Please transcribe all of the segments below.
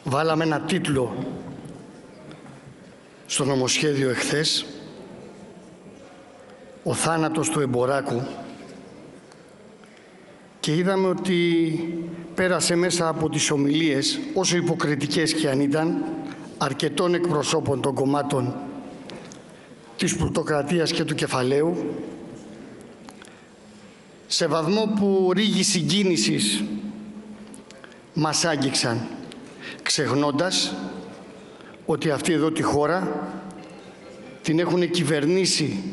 Βάλαμε ένα τίτλο στο νομοσχέδιο εχθές, «Ο θάνατος του Εμποράκου», και είδαμε ότι πέρασε μέσα από τις ομιλίες, όσο υποκριτικές και αν ήταν, αρκετών εκπροσώπων των κομμάτων της πλουτοκρατίας και του κεφαλαίου, σε βαθμό που ρίγοι συγκίνησης μας άγγιξαν, ξεχνώντας ότι αυτή εδώ τη χώρα την έχουν κυβερνήσει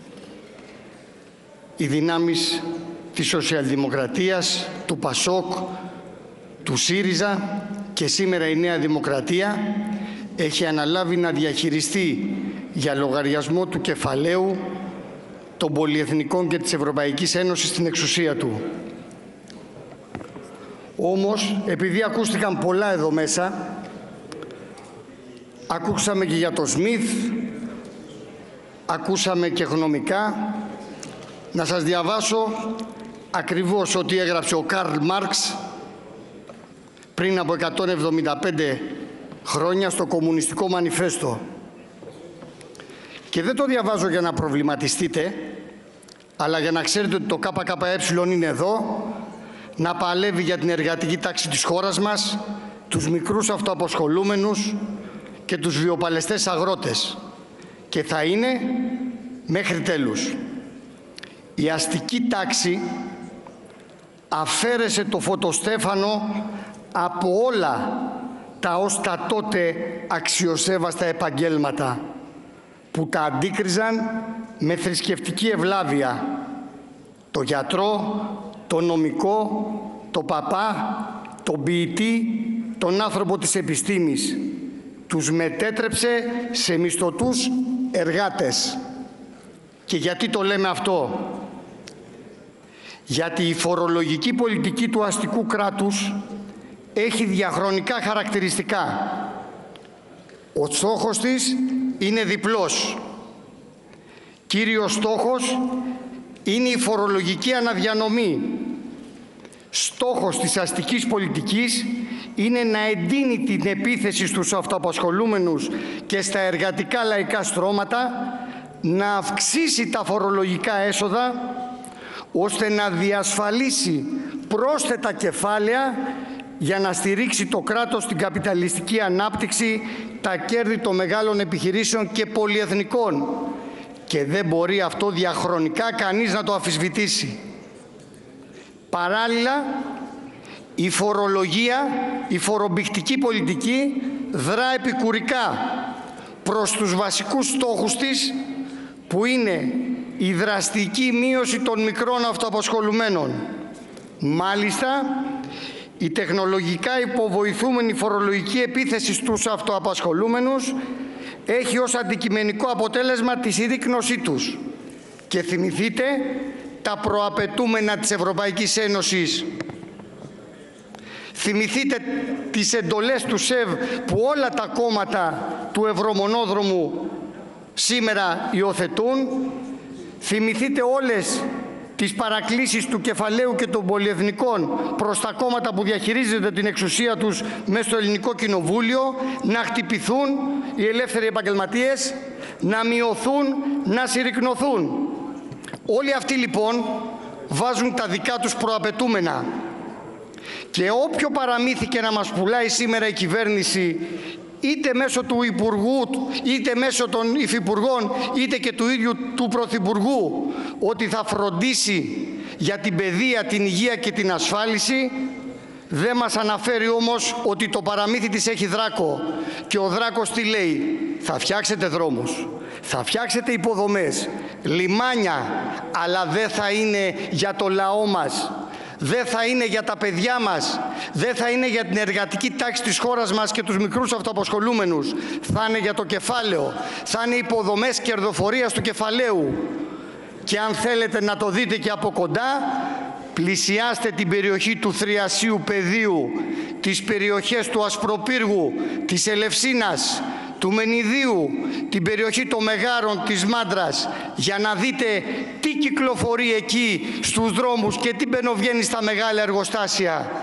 οι δυνάμεις της Σοσιαλδημοκρατίας, του ΠΑΣΟΚ, του ΣΥΡΙΖΑ, και σήμερα η Νέα Δημοκρατία έχει αναλάβει να διαχειριστεί για λογαριασμό του κεφαλαίου των πολυεθνικών και της Ευρωπαϊκής Ένωσης την εξουσία του. Όμως, επειδή ακούστηκαν πολλά εδώ μέσα, ακούσαμε και για το Σμιθ, ακούσαμε και γνωμικά, να σας διαβάσω ακριβώς ό,τι έγραψε ο Καρλ Μάρξ πριν από 175 χρόνια στο Κομμουνιστικό Μανιφέστο. Και δεν το διαβάζω για να προβληματιστείτε, αλλά για να ξέρετε ότι το ΚΚΕ είναι εδώ, να παλεύει για την εργατική τάξη της χώρας μας, τους μικρούς αυτοαπασχολούμενους και τους βιοπαλαιστές αγρότες. Και θα είναι μέχρι τέλους. Η αστική τάξη αφαίρεσε το φωτοστέφανο από όλα τα ως τα τότε αξιοσέβαστα επαγγέλματα που τα αντίκριζαν με θρησκευτική ευλάβεια. Το γιατρό, το νομικό, το παπά, τον ποιητή, τον άνθρωπο της επιστήμης. Τους μετέτρεψε σε μισθωτούς εργάτες. Και γιατί το λέμε αυτό? Γιατί η φορολογική πολιτική του αστικού κράτους έχει διαχρονικά χαρακτηριστικά. Ο στόχος της είναι διπλός. Κύριος στόχος είναι η φορολογική αναδιανομή. Στόχος της αστικής πολιτικής είναι να εντείνει την επίθεση στους αυτοαπασχολούμενους και στα εργατικά λαϊκά στρώματα, να αυξήσει τα φορολογικά έσοδα, ώστε να διασφαλίσει πρόσθετα κεφάλαια για να στηρίξει το κράτος στην καπιταλιστική ανάπτυξη, τα κέρδη των μεγάλων επιχειρήσεων και πολυεθνικών. Και δεν μπορεί αυτό διαχρονικά κανείς να το αμφισβητήσει. Παράλληλα, η φορολογία, η φορομπηχτική πολιτική δρά επικουρικά προς τους βασικούς στόχους της, που είναι η δραστική μείωση των μικρών αυτοαπασχολουμένων. Μάλιστα, η τεχνολογικά υποβοηθούμενη φορολογική επίθεση στους αυτοαπασχολούμενους έχει ως αντικειμενικό αποτέλεσμα τη συρρίκνωσή τους. Και θυμηθείτε τα προαπαιτούμενα της Ευρωπαϊκής Ένωσης. Θυμηθείτε τις εντολές του ΣΕΒ που όλα τα κόμματα του Ευρωμονόδρομου σήμερα υιοθετούν. Θυμηθείτε όλες τις παρακλήσεις του κεφαλαίου και των πολυεθνικών προς τα κόμματα που διαχειρίζονται την εξουσία τους μέσα στο Ελληνικό Κοινοβούλιο, να χτυπηθούν οι ελεύθεροι επαγγελματίες, να μειωθούν, να συρρικνωθούν. Όλοι αυτοί λοιπόν βάζουν τα δικά τους προαπαιτούμενα. Και όποιο παραμύθι και να μας πουλάει σήμερα η κυβέρνηση, είτε μέσω του Υπουργού, είτε μέσω των Υφυπουργών, είτε και του ίδιου του Πρωθυπουργού, ότι θα φροντίσει για την παιδεία, την υγεία και την ασφάλιση, δεν μας αναφέρει όμως ότι το παραμύθι της έχει δράκο. Και ο δράκος τι λέει? Θα φτιάξετε δρόμους, θα φτιάξετε υποδομές, λιμάνια, αλλά δεν θα είναι για το λαό μας. Δεν θα είναι για τα παιδιά μας, δεν θα είναι για την εργατική τάξη της χώρας μας και τους μικρούς αυτοαπασχολούμενους. Θα είναι για το κεφάλαιο, θα είναι υποδομές κερδοφορίας του κεφαλαίου. Και αν θέλετε να το δείτε και από κοντά, πλησιάστε την περιοχή του Θριασίου Πεδίου, τις περιοχές του Ασπροπύργου, της Ελευσίνας, του Μενιδίου, την περιοχή των Μεγάρων, της Μάντρας, για να δείτε τι κυκλοφορεί εκεί στους δρόμους και τι μπαινοβγαίνει στα μεγάλα εργοστάσια.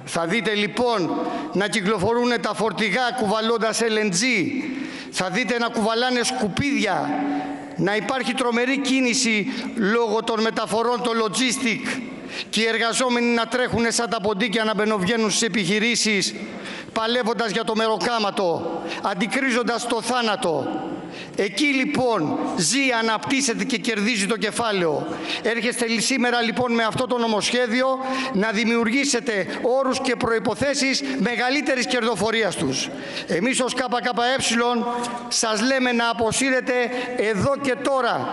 Θα δείτε λοιπόν να κυκλοφορούν τα φορτηγά κουβαλώντας LNG. Θα δείτε να κουβαλάνε σκουπίδια. Να υπάρχει τρομερή κίνηση λόγω των μεταφορών, το logistic, και οι εργαζόμενοι να τρέχουν σαν τα ποντίκια να μπαινοβγαίνουν στις επιχειρήσεις, παλεύοντας για το μεροκάματο, αντικρίζοντας το θάνατο. Εκεί λοιπόν ζει, αναπτύσσεται και κερδίζει το κεφάλαιο. Έρχεστε σήμερα λοιπόν με αυτό το νομοσχέδιο να δημιουργήσετε όρους και προϋποθέσεις μεγαλύτερης κερδοφορίας τους. Εμείς ως ΚΚΕ σας λέμε να αποσύρετε εδώ και τώρα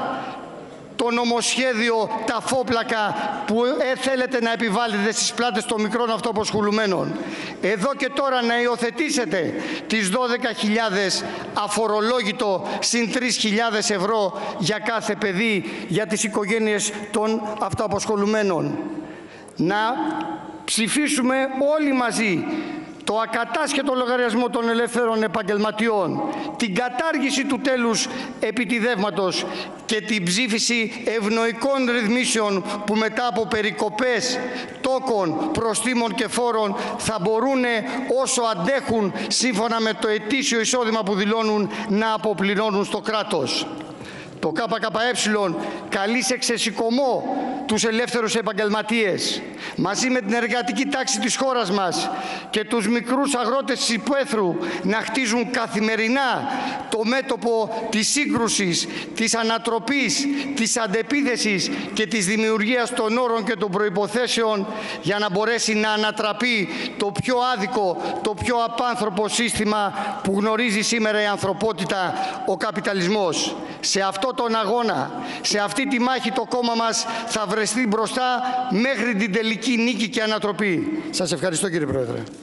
το νομοσχέδιο, τα φόπλακα που θέλετε να επιβάλλετε στις πλάτες των μικρών αυτοαπασχολουμένων. Εδώ και τώρα να υιοθετήσετε τις 12.000 αφορολόγητο συν 3.000 ευρώ για κάθε παιδί για τις οικογένειες των αυτοαπασχολουμένων. Να ψηφίσουμε όλοι μαζί το ακατάσχετο λογαριασμό των ελεύθερων επαγγελματιών, την κατάργηση του τέλους επιτιδεύματος και την ψήφιση ευνοϊκών ρυθμίσεων που μετά από περικοπές τόκων, προστίμων και φόρων θα μπορούν όσο αντέχουν σύμφωνα με το ετήσιο εισόδημα που δηλώνουν να αποπληρώνουν στο κράτος. Το ΚΚΕ καλεί σε ξεσηκωμό τους ελεύθερους επαγγελματίες μαζί με την εργατική τάξη της χώρας μας και τους μικρούς αγρότες της υπαίθρου να χτίζουν καθημερινά το μέτωπο της σύγκρουσης, της ανατροπής, της αντεπίθεσης και της δημιουργίας των όρων και των προϋποθέσεων για να μπορέσει να ανατραπεί το πιο άδικο, το πιο απάνθρωπο σύστημα που γνωρίζει σήμερα η ανθρωπότητα, ο καπιταλισμός. Σε αυτό τον αγώνα, σε αυτή τη μάχη το κόμμα μας θα βρεθεί μπροστά μέχρι την τελική νίκη και ανατροπή. Σας ευχαριστώ κύριε Πρόεδρε.